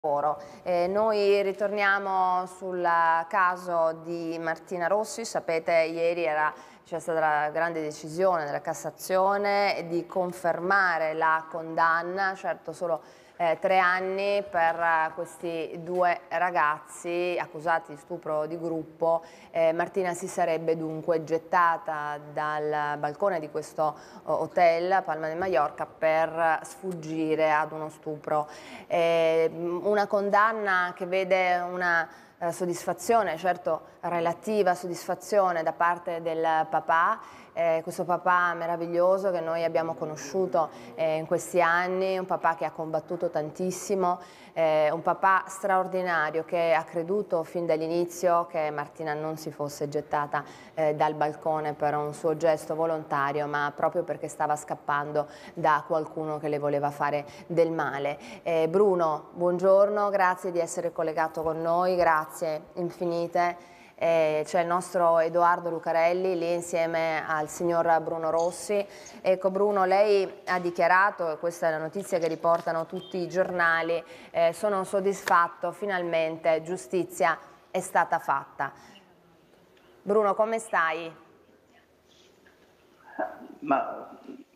lavoro. Noi ritorniamo sul caso di Martina Rossi. Sapete, ieri c'è stata la grande decisione della Cassazione di confermare la condanna, certo solo 3 anni per questi 2 ragazzi accusati di stupro di gruppo. Martina si sarebbe dunque gettata dal balcone di questo hotel Palma de Mallorca per sfuggire ad uno stupro. Una condanna che vede una soddisfazione, certo relativa soddisfazione da parte del papà, questo papà meraviglioso che noi abbiamo conosciuto in questi anni, un papà che ha combattuto tantissimo, un papà straordinario che ha creduto fin dall'inizio che Martina non si fosse gettata dal balcone per un suo gesto volontario, ma proprio perché stava scappando da qualcuno che le voleva fare del male. Bruno, buongiorno, grazie di essere collegato con noi, grazie infinite. C'è il nostro Edoardo Lucarelli lì insieme al signor Bruno Rossi. Ecco Bruno, lei ha dichiarato, e questa è la notizia che riportano tutti i giornali, sono soddisfatto, finalmente giustizia è stata fatta. Bruno, come stai? Ma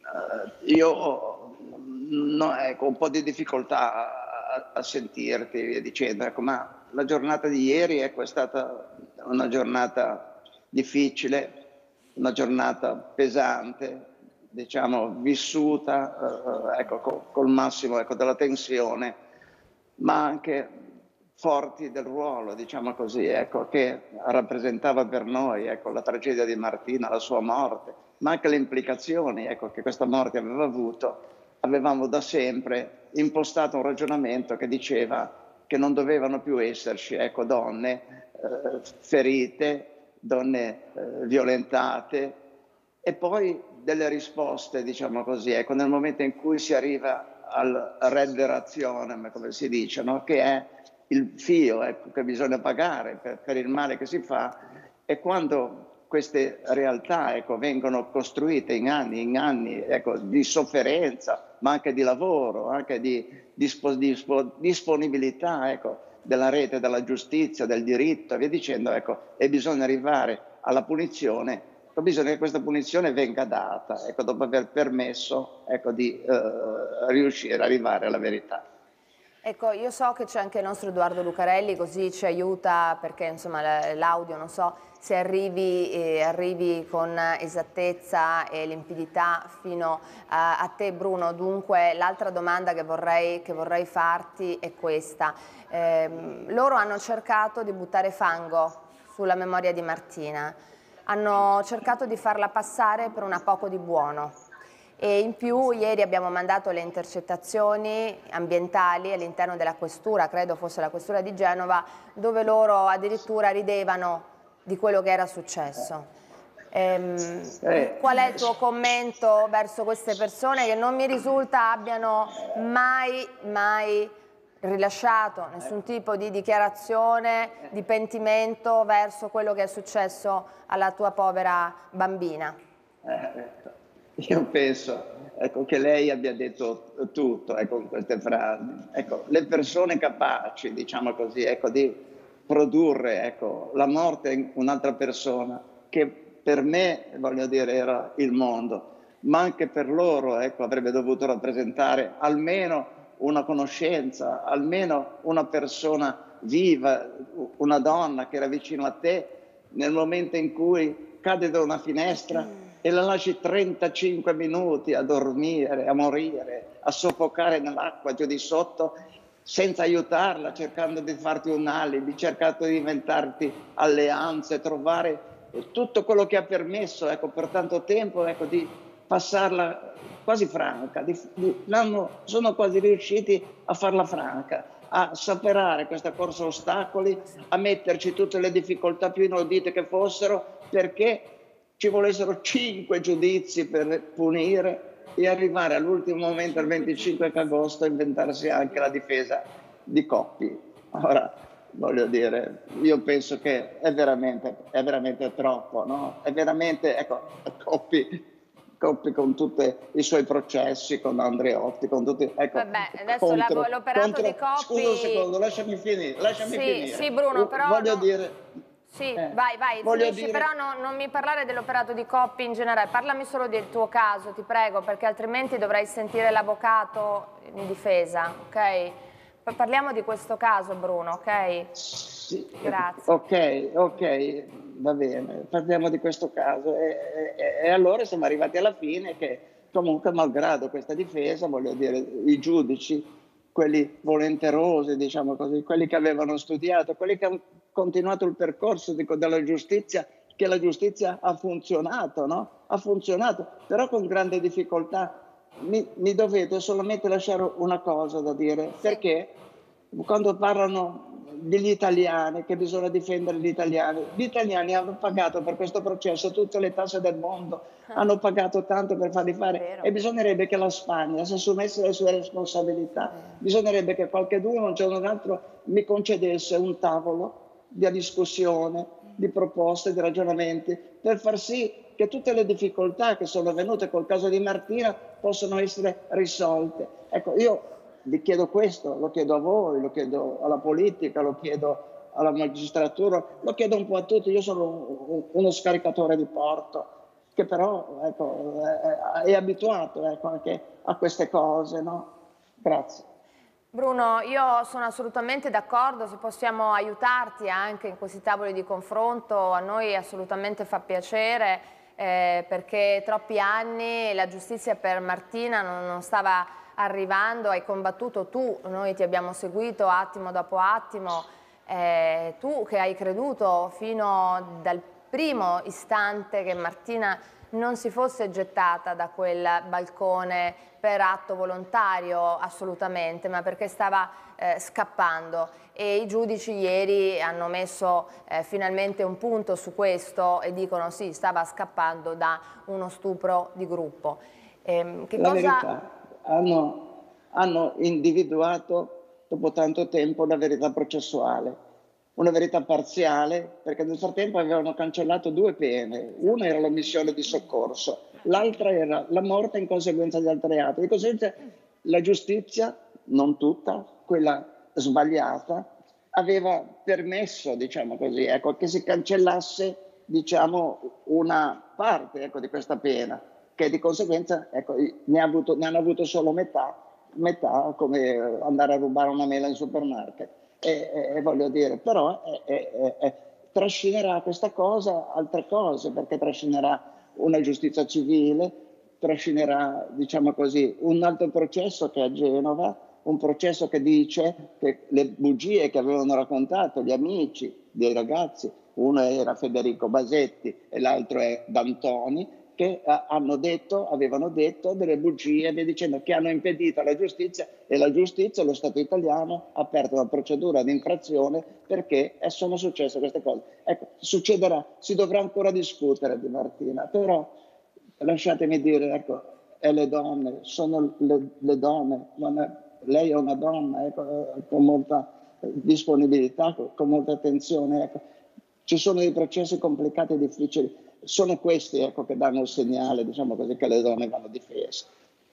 io no, ecco, un po' di difficoltà a sentirti, via dicendo, ecco, ma la giornata di ieri ecco, è stata una giornata difficile, una giornata pesante, diciamo, vissuta ecco, col massimo ecco, della tensione, ma anche forti del ruolo, diciamo così, ecco, che rappresentava per noi ecco, la tragedia di Martina, la sua morte, ma anche le implicazioni ecco, che questa morte aveva avuto. Avevamo da sempre impostato un ragionamento che diceva che non dovevano più esserci ecco, donne ferite, donne violentate, e poi delle risposte, diciamo così, ecco, nel momento in cui si arriva al redde rationem, come si dice, no? Che è il fio ecco, che bisogna pagare per il male che si fa, e quando queste realtà ecco, vengono costruite in anni ecco, di sofferenza, ma anche di lavoro, anche di disponibilità ecco, della rete, della giustizia, del diritto e via dicendo, ecco, e bisogna arrivare alla punizione, bisogna che questa punizione venga data ecco, dopo aver permesso ecco, di riuscire ad arrivare alla verità. Ecco, io so che c'è anche il nostro Edoardo Lucarelli, così ci aiuta perché insomma l'audio, non so se arrivi con esattezza e limpidità fino a te Bruno. Dunque l'altra domanda che vorrei farti è questa. Loro hanno cercato di buttare fango sulla memoria di Martina, hanno cercato di farla passare per una poco di buono. E in più ieri abbiamo mandato le intercettazioni ambientali all'interno della questura, credo fosse la questura di Genova, dove loro addirittura ridevano di quello che era successo. Qual è il tuo commento verso queste persone che non mi risulta abbiano mai rilasciato nessun tipo di dichiarazione, di pentimento verso quello che è successo alla tua povera bambina? Io penso ecco, che lei abbia detto tutto ecco, in queste frasi. Ecco, le persone capaci, diciamo così, ecco, di produrre ecco, la morte in un'altra persona, che per me, voglio dire, era il mondo, ma anche per loro ecco, avrebbe dovuto rappresentare almeno una conoscenza, almeno una persona viva, una donna che era vicino a te nel momento in cui cade da una finestra e la lasci 35 minuti a dormire, a morire, a soffocare nell'acqua giù di sotto, senza aiutarla, cercando di farti un alibi, cercando di inventarti alleanze, trovare tutto quello che ha permesso ecco, per tanto tempo ecco, di passarla quasi franca. Sono quasi riusciti a farla franca, a superare questa corsa a ostacoli, a metterci tutte le difficoltà più inaudite che fossero, perché ci volessero 5 giudizi per punire e arrivare all'ultimo momento, il 25 agosto, a inventarsi anche la difesa di Coppi. Ora, voglio dire, io penso che è veramente troppo, no? È veramente, ecco, Coppi Coppi con tutti i suoi processi, con Andreotti, con tutti... Ecco, Vabbè, adesso l'operato di scusa un Coppi... secondo, lasciami finire. Sì, Bruno, però... Voglio dire... Sì, vai, voglio finisci, dire... però non mi parlare dell'operato di Coppi in generale, parlami solo del tuo caso, ti prego, perché altrimenti dovrai sentire l'avvocato in difesa, ok? Parliamo di questo caso, Bruno, ok? Sì, Grazie. ok, va bene, parliamo di questo caso. E allora siamo arrivati alla fine che comunque, malgrado questa difesa, voglio dire, i giudici, quelli volenterosi, diciamo così, quelli che avevano studiato, quelli che hanno continuato il percorso della giustizia, che la giustizia ha funzionato, no? Ha funzionato, però con grande difficoltà. Mi dovete solamente lasciare una cosa da dire, Sì. perché quando parlano degli italiani, che bisogna difendere gli italiani hanno pagato per questo processo tutte le tasse del mondo, hanno pagato tanto per farli fare, e bisognerebbe che la Spagna si assumesse le sue responsabilità, bisognerebbe che qualcheduno un giorno o un altro mi concedesse un tavolo di discussione, di proposte, di ragionamenti, per far sì che tutte le difficoltà che sono venute col caso di Martina possano essere risolte. Ecco, io vi chiedo questo, lo chiedo a voi, lo chiedo alla politica, lo chiedo alla magistratura, lo chiedo un po' a tutti. Io sono uno scaricatore di porto, che però ecco, è abituato ecco, anche a queste cose, no? Grazie. Bruno, io sono assolutamente d'accordo, se possiamo aiutarti anche in questi tavoli di confronto, a noi assolutamente fa piacere, perché troppi anni la giustizia per Martina non stava arrivando, hai combattuto tu, noi ti abbiamo seguito attimo dopo attimo, tu che hai creduto fino dal primo istante che Martina non si fosse gettata da quel balcone per atto volontario assolutamente, ma perché stava scappando, e i giudici ieri hanno messo finalmente un punto su questo e dicono sì, stava scappando da uno stupro di gruppo. Verità, hanno individuato dopo tanto tempo la verità processuale, una verità parziale, perché nel frattempo avevano cancellato due pene, una era l'omissione di soccorso, l'altra era la morte in conseguenza di altri atti. Di conseguenza la giustizia, non tutta, quella sbagliata, aveva permesso, diciamo così, ecco, che si cancellasse, diciamo, una parte ecco, di questa pena, che di conseguenza ecco, ne hanno avuto solo metà come andare a rubare una mela in supermarket. Voglio dire, però trascinerà questa cosa altre cose, perché trascinerà una giustizia civile, trascinerà, diciamo così, un altro processo che è a Genova, un processo che dice che le bugie che avevano raccontato gli amici dei ragazzi, uno era Federico Basetti e l'altro è D'Antoni, che avevano detto delle bugie, via dicendo, che hanno impedito alla giustizia, e la giustizia, lo Stato italiano, ha aperto una procedura di infrazione perché sono successe queste cose. Ecco, succederà, si dovrà ancora discutere di Martina, però lasciatemi dire, ecco, è le donne, sono le donne, lei è una donna, ecco, con molta disponibilità, con molta attenzione, ecco. Ci sono dei processi complicati e difficili, sono questi ecco, che danno il segnale, diciamo così, che le donne vanno difese.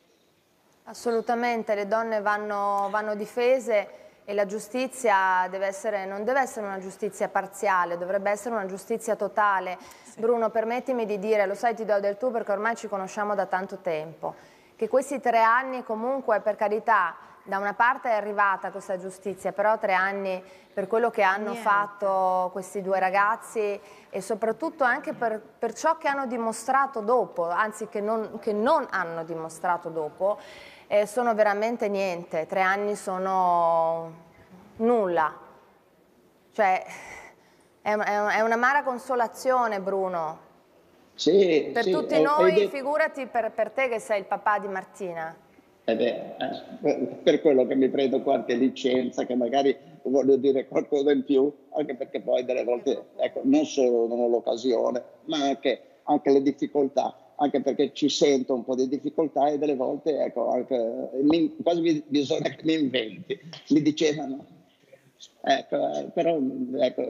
Assolutamente, le donne vanno difese, e la giustizia non deve essere una giustizia parziale, dovrebbe essere una giustizia totale. Sì. Bruno, permettimi di dire, lo sai, ti do del tu perché ormai ci conosciamo da tanto tempo, che questi 3 anni comunque, per carità, da una parte è arrivata questa giustizia, però 3 anni per quello che hanno fatto questi 2 ragazzi, e soprattutto anche per ciò che hanno dimostrato dopo, anzi che non hanno dimostrato dopo, sono veramente niente. 3 anni sono nulla. Cioè, è un'amara consolazione, Bruno. Sì, per tutti noi, figurati per te che sei il papà di Martina. Per quello che mi prendo qualche licenza, che magari voglio dire qualcosa in più, anche perché poi delle volte, ecco, non solo non ho l'occasione, ma anche le difficoltà, anche perché ci sento un po' di difficoltà e delle volte, ecco, quasi bisogna che mi inventi. Mi dicevano, ecco, però, ecco,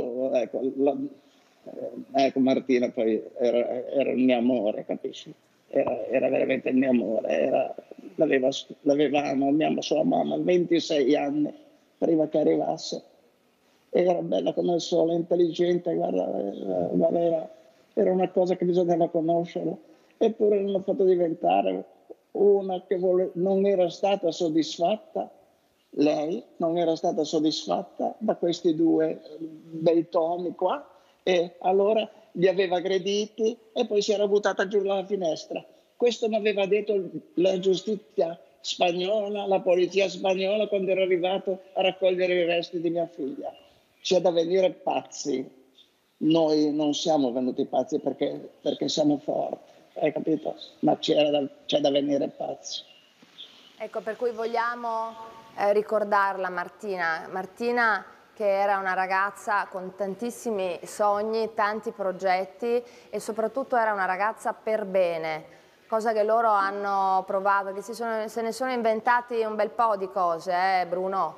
ecco, Martina poi era il mio amore, capisci? era veramente il mio amore, l'avevamo sua mamma 26 anni prima che arrivasse, era bella come il sole, intelligente, guarda, era una cosa che bisognava conoscere, eppure l'hanno fatto diventare una che non era stata soddisfatta, lei non era stata soddisfatta da questi due bei tomi qua, e allora li aveva aggrediti e poi si era buttata giù dalla finestra. Questo mi aveva detto la giustizia spagnola, la polizia spagnola, quando ero arrivato a raccogliere i resti di mia figlia. C'è da venire pazzi. Noi non siamo venuti pazzi perché siamo forti, hai capito? Ma c'è da venire pazzi. Ecco, per cui vogliamo ricordarla Martina. Martina, che era una ragazza con tantissimi sogni, tanti progetti, e soprattutto era una ragazza per bene, cosa che loro hanno provato, che se ne sono inventati un bel po' di cose, Bruno?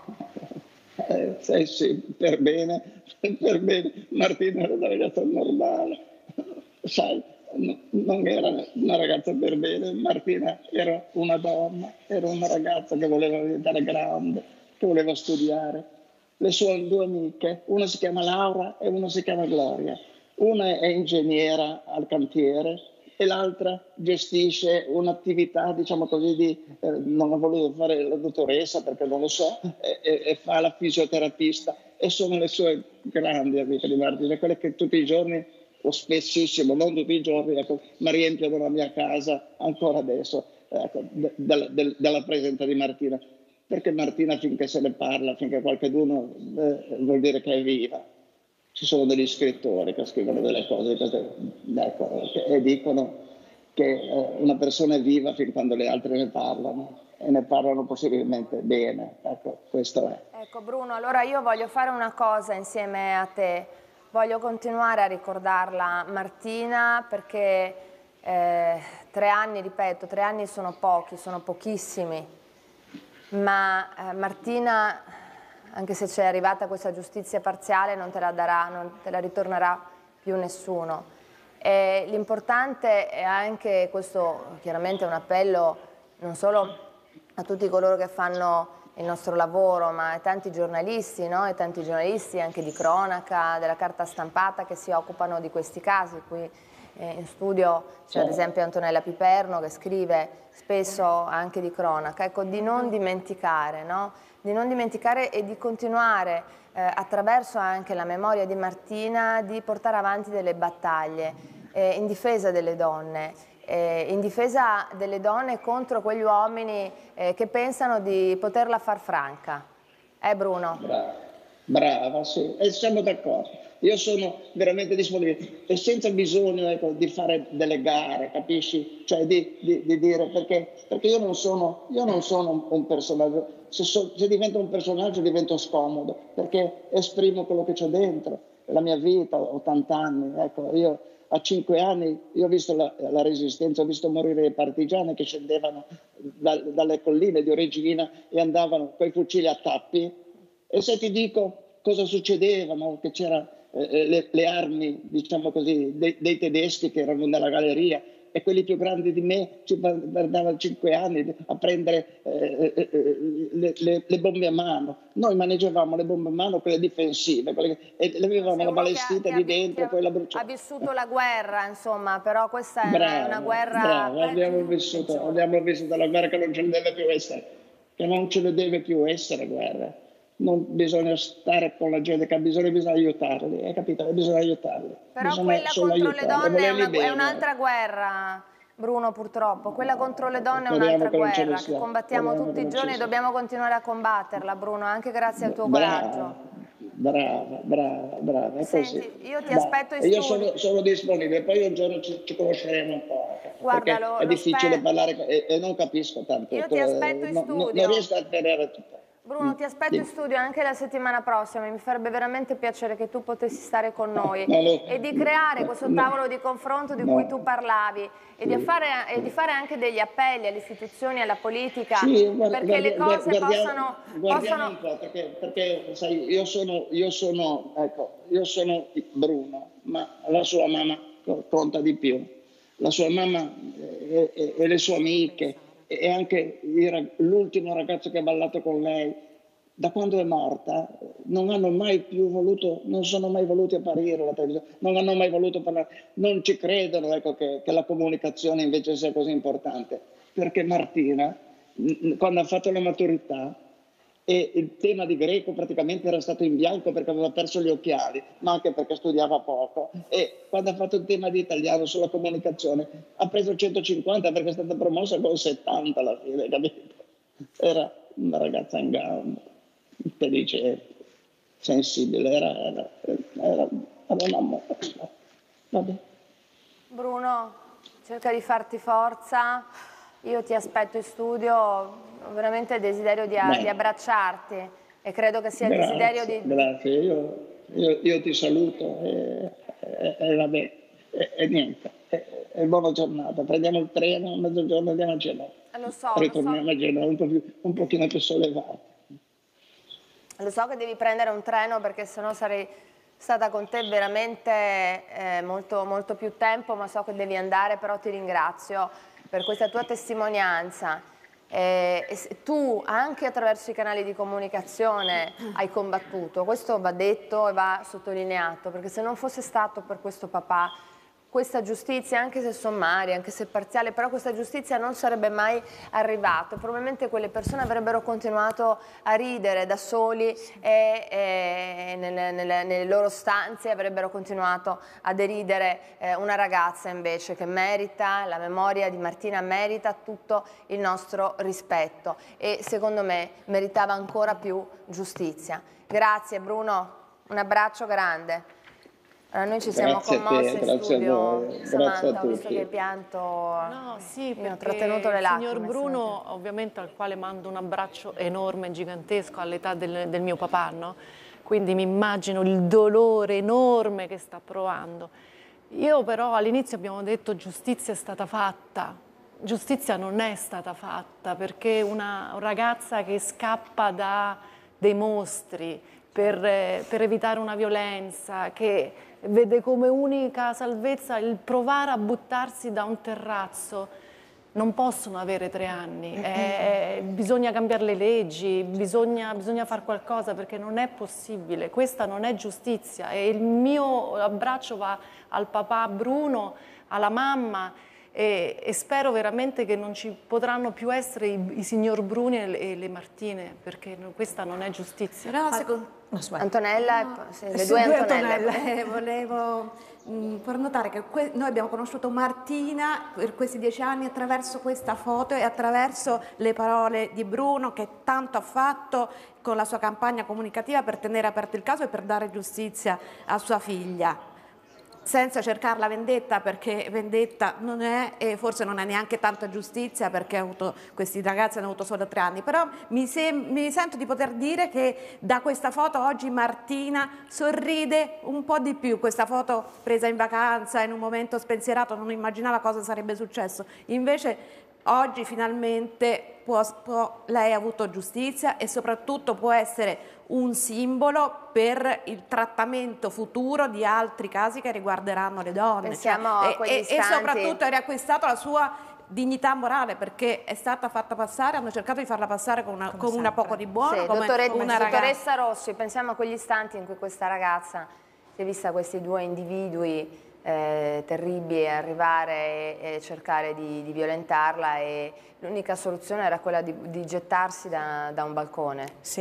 Sì, per bene. Martina era una ragazza normale, sai, non era una ragazza per bene. Martina era una donna, era una ragazza che voleva diventare grande, che voleva studiare. Le sue due amiche, una si chiama Laura e una si chiama Gloria. Una è ingegnera al cantiere e l'altra gestisce un'attività, diciamo così, non ho voluto fare la dottoressa perché non lo so, e fa la fisioterapista, e sono le sue grandi amiche di Martina, quelle che tutti i giorni, o spessissimo, non tutti i giorni, ecco, mi riempiono la mia casa ancora adesso, ecco, della presenza di Martina. Perché Martina, finché se ne parla, finché qualcuno vuol dire che è viva. Ci sono degli scrittori che scrivono delle cose ecco, e dicono che una persona è viva fin quando le altre ne parlano, e ne parlano possibilmente bene. Ecco, questo è. Ecco Bruno, allora io voglio fare una cosa insieme a te, voglio continuare a ricordarla Martina, perché 3 anni, ripeto, 3 anni sono pochi, sono pochissimi, ma Martina, anche se c'è arrivata questa giustizia parziale, non te la darà, non te la ritornerà più nessuno. L'importante è anche, questo chiaramente è un appello non solo a tutti coloro che fanno il nostro lavoro, ma a tanti giornalisti, no? E tanti giornalisti anche di cronaca, della carta stampata, che si occupano di questi casi. Qui in studio c'è ad esempio Antonella Piperno, che scrive spesso anche di cronaca. Ecco, di non dimenticare, no? Di non dimenticare e di continuare attraverso anche la memoria di Martina di portare avanti delle battaglie in difesa delle donne. In difesa delle donne contro quegli uomini che pensano di poterla far franca. Bruno? Brava, sì, e siamo d'accordo. Io sono veramente disponibile e senza bisogno, ecco, di fare delle gare, capisci? Cioè di dire, perché io non sono un personaggio. Se divento un personaggio divento scomodo, perché esprimo quello che c'ho dentro, la mia vita, 80 anni, ecco, io a 5 anni io ho visto la resistenza, ho visto morire i partigiani che scendevano dalle colline di Regina e andavano con i fucili a tappi. E se ti dico cosa succedeva, no? Che c'erano le armi, diciamo così, dei tedeschi che erano nella galleria, e quelli più grandi di me ci guardavano 5 anni a prendere le bombe a mano. Noi maneggiavamo le bombe a mano, quelle difensive, e le avevamo la balestina di dentro, poi la bruciavamo. Ha vissuto la guerra, insomma, però questa è una guerra... Bravo, abbiamo vissuto la guerra che non ce ne deve più essere, guerra. Non bisogna stare con la gente che ha bisogno, bisogna aiutarli, hai capito? Bisogna aiutarli. Però bisogna quella contro le donne è un'altra guerra, Bruno, purtroppo. Quella contro le donne è un'altra guerra che combattiamo tutti i giorni e dobbiamo continuare a combatterla, Bruno, anche grazie al tuo coraggio. Brava, è Senti, così. io ti aspetto in studio. Io sono disponibile, poi un giorno ci conosceremo un po'. Guarda, perché è difficile parlare e non capisco tanto. Io ti aspetto in studio. Non riesco a tenere tutto. Bruno, ti aspetto in studio anche la settimana prossima, mi farebbe veramente piacere che tu potessi stare con noi e di creare questo tavolo di confronto di cui tu parlavi e di fare anche degli appelli alle istruzioni, alla politica, perché le cose possano... Un po', perché sai, io sono Bruno, ma la sua mamma conta di più. La sua mamma e le sue amiche, e anche l'ultimo ragazzo che ha ballato con lei, da quando è morta non hanno mai più voluto, non sono mai voluti apparire alla televisione, non hanno mai voluto parlare, non ci credono, ecco, che la comunicazione invece sia così importante, perché Martina, quando ha fatto la maturità, e il tema di greco praticamente era stato in bianco perché aveva perso gli occhiali, ma anche perché studiava poco, e quando ha fatto il tema di italiano sulla comunicazione ha preso 150 perché è stata promossa con 70 alla fine, capito? Era una ragazza in gamba, intelligente, sensibile, era un amore. Vabbè. Bruno, cerca di farti forza, io ti aspetto in studio, ho veramente desiderio di abbracciarti e credo che sia il desiderio di... Grazie, io ti saluto e vabbè, e niente, e buona giornata, prendiamo il treno, a mezzogiorno andiamo a Genova, ritorniamo a Genova un pochino più sollevati. Lo so che devi prendere un treno perché sennò sarei stata con te veramente molto, molto più tempo, ma so che devi andare, però ti ringrazio per questa tua testimonianza. Tu anche attraverso i canali di comunicazione hai combattuto, questo va detto e va sottolineato, perché se non fosse stato per questo papà, questa giustizia, anche se sommaria, anche se parziale, però questa giustizia non sarebbe mai arrivata. Probabilmente quelle persone avrebbero continuato a ridere da soli e nelle loro stanze avrebbero continuato a deridere una ragazza invece che merita, la memoria di Martina merita tutto il nostro rispetto e secondo me meritava ancora più giustizia. Grazie Bruno, un abbraccio grande. Noi ci siamo commossi in studio, Samantha, ho visto che hai pianto, no, sì, io ho trattenuto le lacrime. Il signor Bruno, ovviamente al quale mando un abbraccio enorme, gigantesco, all'età del mio papà, no? Quindi mi immagino il dolore enorme che sta provando. Io però all'inizio abbiamo detto giustizia è stata fatta, giustizia non è stata fatta perché una ragazza che scappa da dei mostri per evitare una violenza, che vede come unica salvezza il provare a buttarsi da un terrazzo, non possono avere 3 anni, bisogna cambiare le leggi, bisogna fare qualcosa perché non è possibile, questa non è giustizia e il mio abbraccio va al papà Bruno, alla mamma e spero veramente che non ci potranno più essere i signor Bruni e le Martine perché questa non è giustizia. Antonella, le due Antonelle. Volevo far notare che noi abbiamo conosciuto Martina per questi 10 anni attraverso questa foto e attraverso le parole di Bruno che tanto ha fatto con la sua campagna comunicativa per tenere aperto il caso e per dare giustizia a sua figlia. Senza cercare la vendetta, perché vendetta non è e forse non è neanche tanta giustizia perché questi ragazzi hanno avuto solo 3 anni, però mi sento di poter dire che da questa foto oggi Martina sorride un po' di più, questa foto presa in vacanza in un momento spensierato, non immaginava cosa sarebbe successo, invece oggi finalmente lei ha avuto giustizia e soprattutto può essere un simbolo per il trattamento futuro di altri casi che riguarderanno le donne. Pensiamo a quegli istanti. E soprattutto ha riacquistato la sua dignità morale perché è stata fatta passare, hanno cercato di farla passare come una poco di buono, sì, come una ragazza. Dottoressa Rossi, pensiamo a quegli istanti in cui questa ragazza si è vista questi 2 individui terribili arrivare e cercare di violentarla e l'unica soluzione era quella di gettarsi da un balcone. Sì,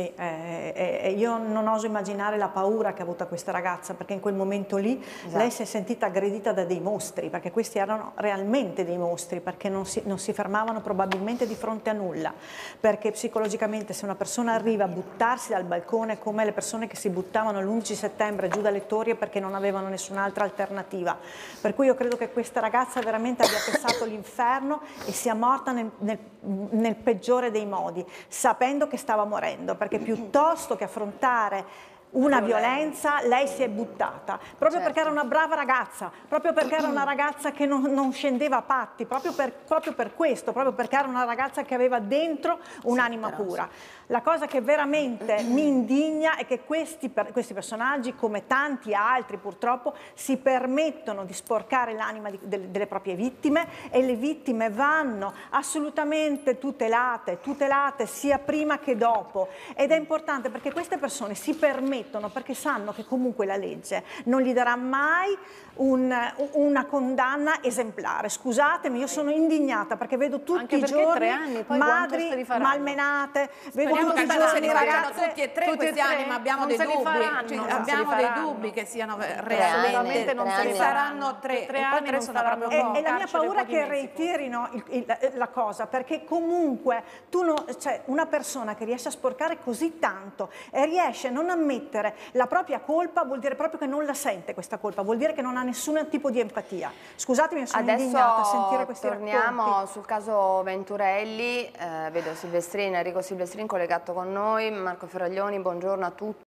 io non oso immaginare la paura che ha avuto questa ragazza perché in quel momento lì lei si è sentita aggredita da dei mostri perché questi erano realmente dei mostri perché non si fermavano probabilmente di fronte a nulla perché psicologicamente se una persona arriva a buttarsi dal balcone come le persone che si buttavano l'11 settembre giù dalle torri perché non avevano nessun'altra alternativa. Per cui io credo che questa ragazza veramente abbia pensato l'inferno e sia morta nel peggiore dei modi, sapendo che stava morendo, perché piuttosto che affrontare una violenza, lei si è buttata, proprio perché era una brava ragazza, proprio perché era una ragazza che non scendeva a patti, proprio per questo, proprio perché era una ragazza che aveva dentro un'anima pura. La cosa che veramente mi indigna è che questi personaggi, come tanti altri purtroppo, si permettono di sporcare l'anima delle proprie vittime, e le vittime vanno assolutamente tutelate sia prima che dopo, ed è importante perché queste persone si permettono, perché sanno che comunque la legge non gli darà mai una condanna esemplare. Scusatemi, io sono indignata perché vedo tutti i giorni 3 anni, poi madri malmenate, vedo Speriamo tutti che i non se giorni li facciano ragazze, tutti e tre questi anni, ma abbiamo dei dubbi. Abbiamo dei dubbi che siano realmente, non se ne saranno 3, 3 anni non sono saranno proprio e la mia paura è che mesi, reiterino la cosa, perché comunque cioè, una persona che riesce a sporcare così tanto e riesce a non ammettere la propria colpa, vuol dire proprio che non la sente questa colpa, vuol dire che non ha nessun tipo di empatia. Scusatemi, sono indignata a sentire questi torniamo racconti. sul caso Venturelli, vedo Enrico Silvestrini collegato con noi, Marco Ferraglioni, buongiorno a tutti.